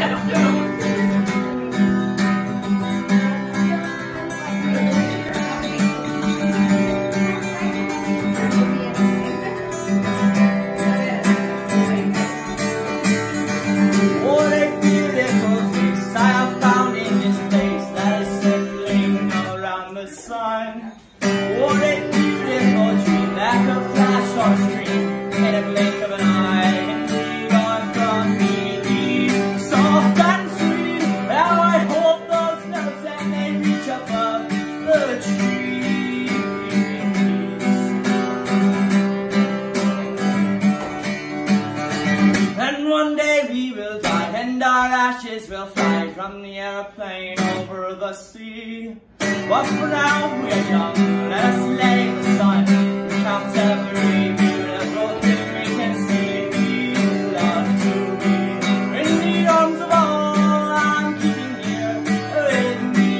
What a beautiful dream that could flash on screen in a blink of an eye and be gone from me. Soft and sweet, how I hold those notes and they reach above the trees. And one day we will die and our ashes will fly from the airplane over the sea. But for now we are young, let us let the sun count every beautiful thing we can see. Love to be in the arms of all I'm keeping here with me.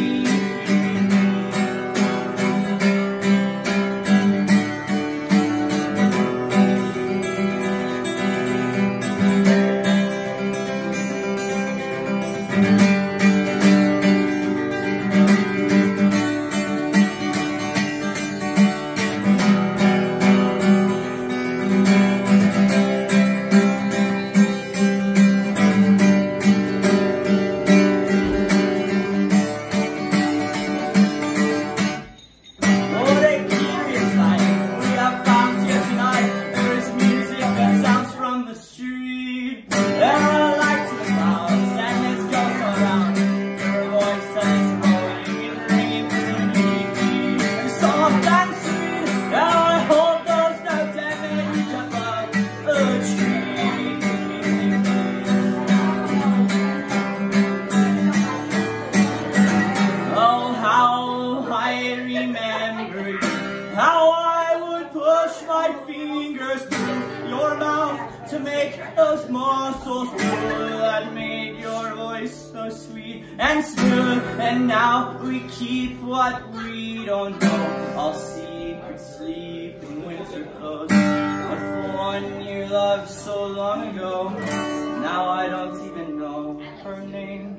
How I would push my fingers through your mouth to make those muscles blue that made your voice so sweet and smooth. And now we keep what we don't know, all secret sleep in winter clothes. But for one you loved so long ago, now I don't even know her name.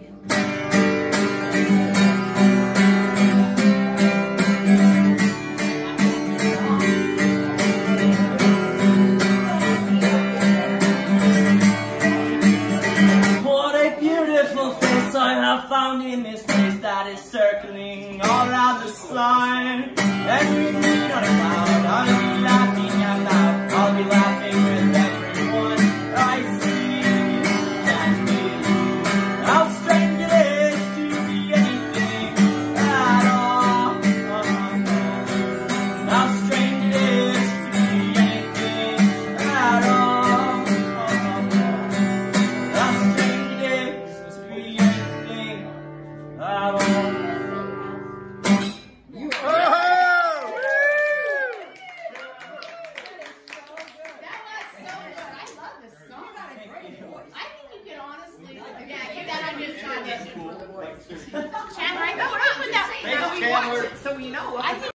I have found in this place that is circling all around the sun. And we meet on a cloud, I'll be laughing out loud, I'll be laughing with everyone I see and meet. How strange it is to be anything at all. How strange it is to be anything at all. How strange it is to be anything at all. Chandler, I know we're not with that. Chandler. So you know.